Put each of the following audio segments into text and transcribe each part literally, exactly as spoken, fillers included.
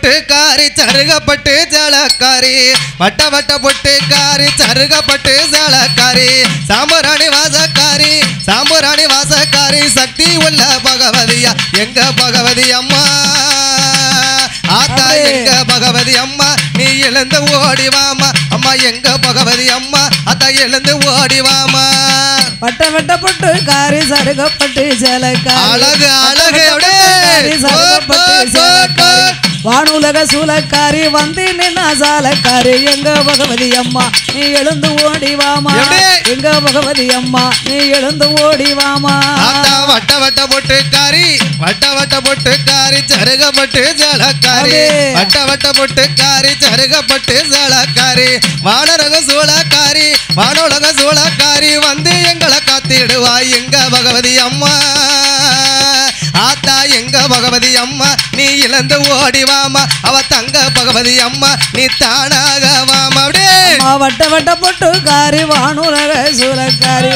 பொட்டுக்காரி சருகப்பட்டு ஜலக்காரி வட்ட வட்ட பொட்டுக்காரி சருகப்பட்டு ஜலக்காரி சாம்பராணி வாசக்காரி சாம்பராணி வாசக்காரி சக்தி உள்ள பகவதியா எங்க பகவதி அம்மா ஆத்தா எங்க பகவதி அம்மா நீ எழுந்து ஓடிவாமா அம்மா எங்க பகவதி அம்மா அத்தா எழுந்து ஓடிவாமா வட்ட வட்ட பொட்டு காரி சருகப்பட்டு சேலக்காரி அழகு அழகு வானுலக சூலக்காரி வந்து நின்னா சாலக்காரி எங்க பகவதி அம்மா நீ எழுந்து ஓடிவாமா எங்க பகவதி அம்மா நீ எழுந்து ஓடிவாமா வட்ட வட்ட பொட்டுக்காரி வட்ட வட்ட பொட்டுக்காரி சருகப்பட்டு ஜலக்காரி வட்ட வட்ட பொட்டுக்காரி சருகப்பட்டு ஜலக்காரி வானரக சூலக்காரி வானுலக சூலக்காரி வந்து எங்களை காத்திடுவா எங்க பகவதி அம்மா ஆத்தா எங்க பகவதி அம்மா நீ இழந்து ஓடிவாமா அவ தங்க பகவதி அம்மா நீ தானாக வாமா வட்ட வட்ட பொட்டு காரி வானுலக சூலக்காரி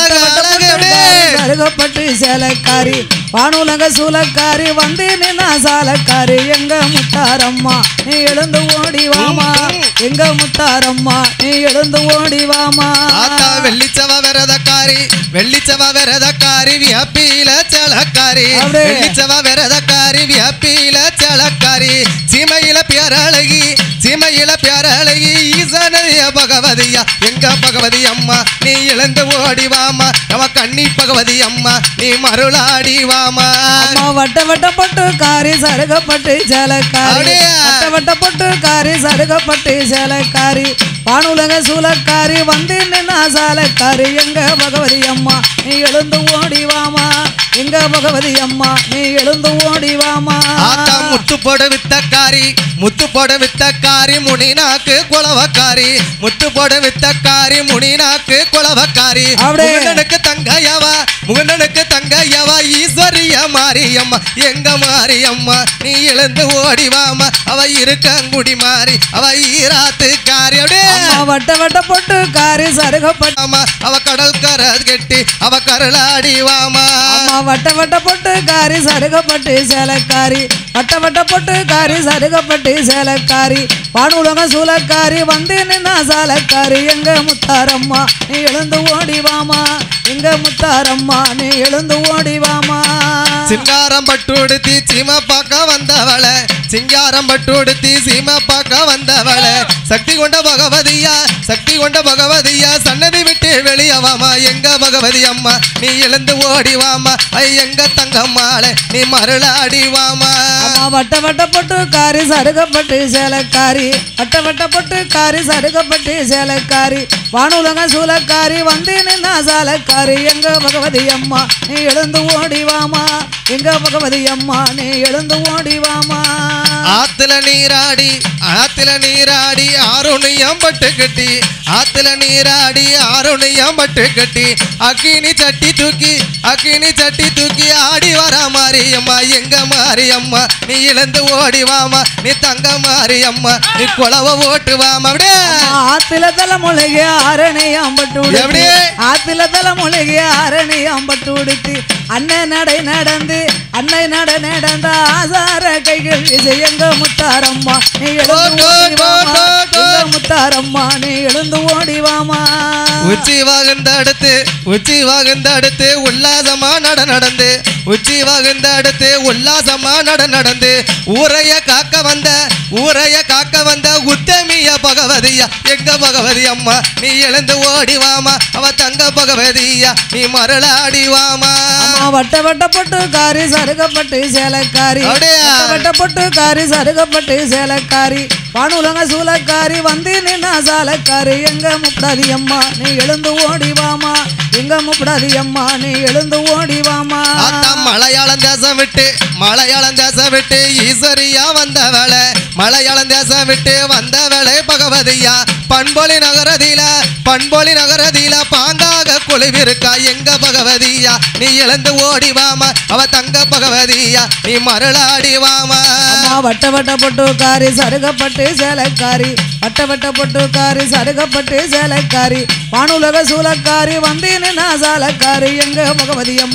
சருகப்பட்டு சேலக்காரி வானுலக சூலக்காரி வந்து நின்னா சாலக்காரி எங்க முத்தாரம்மா நீ எழுந்து ஓடிவாமா எங்க முத்தாரம்மா நீ எழுந்து ஓடிவாமா வெள்ளிச்சவ விரதக்காரி வெள்ளிச்சவ விரதக்காரி வியப்பில சலக்காரி வெள்ளிச்சவ விரதக்காரி வியப்பில சலக்காரி சீமையில பேரழகி சீமையில பேரழகி ஈசனைய பகவதியா எங்க பகவதி அம்மா நீ எழுந்து ஓடிவாமா அவ கண்ணி பகவதி அம்மா நீ மருளாடி வாமா வட்ட வட்ட பொட்டு காரி சருகப்பட்டு சேலக்காரி வட்ட வட்ட பொட்டு காரி சருகப்பட்டு சேலக்காரி வானுலக சூலக்காரி வந்து நின்னா சாலக்காரி எங்க பகவதி அம்மா நீ எழுந்து ஓடிவாமா எங்க பகவதி அம்மா நீ எழுந்து ஓடிவாமா முத்து போட வித்தக்காரி முத்து போட வித்தக்காரி முனிநாக்கு குளவக்காரி முத்து போட வித்தக்காரி முனிநாக்கு குளவக்காரி முகனனுக்கு தங்கையவா முகனனுக்கு தங்கையவா ஈஸ்வரிய மாரியம்மா எங்க மாரியம்மா நீ எழுந்து ஓடிவாமா அவ இருக்கங்குடி மாறி அவ ஈராத்து காரி வட்ட வட்ட பொட்டு காரி சருகப்பட்டாமா அவ கடல் கர கெட்டி அவ கரளாடி வாமா வட்ட வட்ட பொட்டு காரி சருகப்பட்டு சேலக்காரி வட்ட வட்ட பொட்டு காரி சருகப்பட்டு சேலக்காரி வானுலக சூலக்காரி வந்து நின்னா சாலக்காரி எங்க முத்தாரம்மா நீ எழுந்து ஓடிவாமா எங்க முத்தாரம்மா நீ எழுந்து ஓடிவாமா சிங்காரம் பட்டுடுத்தி சீம பார்க்க வந்தவள சிங்காரம் பட்டுடுத்தி சீம பார்க்க வந்தவள சக்தி கொண்ட பகவதியா சக்தி கொண்ட பகவதியா சன்னதி விட்டு வெளியவாமா எங்க பகவதி அம்மா நீ எழுந்து ஓடிவாமா எங்க தங்கம்மாளே நீ மருளாடிவாமா வட்ட வட்ட பொட்டு காரி சருகப்பட்டு சேலக்காரி வட்ட வட்ட பொட்டு காரி சருகப்பட்டு சேலக்காரி வானுலக சூலக்காரி வந்து நின்னா சாலக்காரி எங்க பகவதி அம்மா நீ எழுந்து ஓடிவாமா எங்க பகவதி அம்மா நீ எழுந்து ஓடிவாமா ஆத்துல நீராடி ஆத்துல நீராடி ஆறுணியம் பட்டு கட்டி ஆத்துல நீராடி ஆறுணியம் பட்டு கட்டி அக்கினி சட்டி தூக்கி அக்கினி சட்டி தூக்கி ஆடி வரா மாரியம்மா எங்க மாரியம்மா நீ இழந்து ஓடிவாமா நீ தங்க மாரியம்மா நீ குளவ ஓட்டுவாமா ஆத்துல தலைமுழுகி ஆரணியம் பட்டு ஆத்துல தலைமுழுகி ஆரணியம் பட்டு உடுத்தி அண்ணன் நடை நடந்து அன்னை நட நடந்த ஆசார கைகள் எங்க முத்தாரம்மா நீ எழுந்து ஓடிவாமா எங்க முத்தாரம்மா நீ எழுந்து ஓடிவாமா உச்சி வாகந்த அடுத்து உச்சி வாகந்த அடுத்து உல்லாசமா நட நடந்து உச்சி வாகந்த அடுத்து உல்லாசமா நட நடந்து ஊரைய காக்க வந்த ஊரைய காக்க வந்த உத்தமிய பகவதியா எங்க பகவதி அம்மா நீ எழுந்து ஓடிவாமா அவ தங்க பகவதியா நீ மருளாடிவாமா வட்ட வட்ட பொட்டு காரி சருகப்பட்டு சேலக்காரி வட்ட பொட்டு காரி சருகப்பட்டு சேலக்காரி வானுலக சூலக்காரி வந்து நின்னா சாலக்காரி எங்க முப்படாதி அம்மா நீ எழுந்து ஓடிவாமா எங்க முப்படாதி அம்மா நீ எழுந்து ஓடிவாமா மலையாளம் தேசம் விட்டு மலையாளம் தேசம் விட்டு ஈஸ்வரியா வந்த வேலை மலையாளம் தேசம் விட்டு வந்த வேலை பகவதியா பண்பொலி நகரதில பண்பொலி நகரதில பாங்காக குழுவிருக்கா எங்க பகவதியா நீ எழுந்து ஓடிவாமா அவ தங்க பகவதியா நீ மருளாடிவாமா வட்ட வட்ட பொட்டு காரி சருகப்பட்டு சேலக்காரி வட்ட வட்ட பொட்டு காரி சருகப்பட்டு சேலக்காரி வானுலக சூலக்காரி வந்து நின்னா சாலக்காரி எங்க பகவதி அம்மா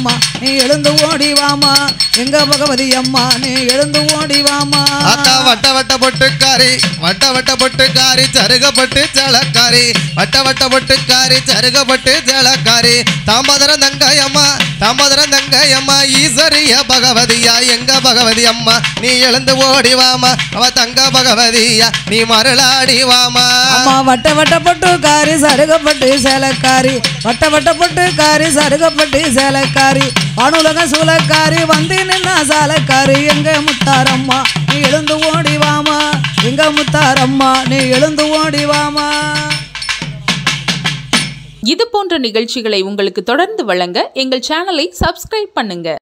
நீ எழுந்து ஓடிவாமா எங்க பகவதி அம்மா நீ எழுந்து ஓடிவாமா அத்தா வட்ட வட்ட பொட்டுக்காரி வட்ட வட்ட பொட்டுக்காரி சருகப்பட்டு ஜலக்காரி வட்ட வட்ட பொட்டுக்காரி சருகப்பட்டு ஜலக்காரி தாம்பதரம் தங்கையம்மா தாம்பதரம் தங்கையம்மா ஈஸ்வரிய பகவதியா எங்க பகவதி அம்மா நீ எழுந்து ஓடிவாமா அவ தங்க பகவதியா நீ மருளாடிவாமா அம்மா வட்ட வட்ட பொட்டுக்காரி சருகப்பட்டு சேலக்காரி வட்ட வட்ட பொட்டுக்காரி சருகப்பட்டு சேலக்காரி வானுலக சூலக்காரி வந்து நின்னா சாலக்காரி எங்க முத்தாரம்மா நீ எழுந்து ஓடிவாமா எங்க முத்தாரம்மா நீ எழுந்து ஓடிவாமா. இது போன்ற நிகழ்ச்சிகளை உங்களுக்கு தொடர்ந்து வழங்க எங்கள் சேனலை சப்ஸ்கிரைப் பண்ணுங்க.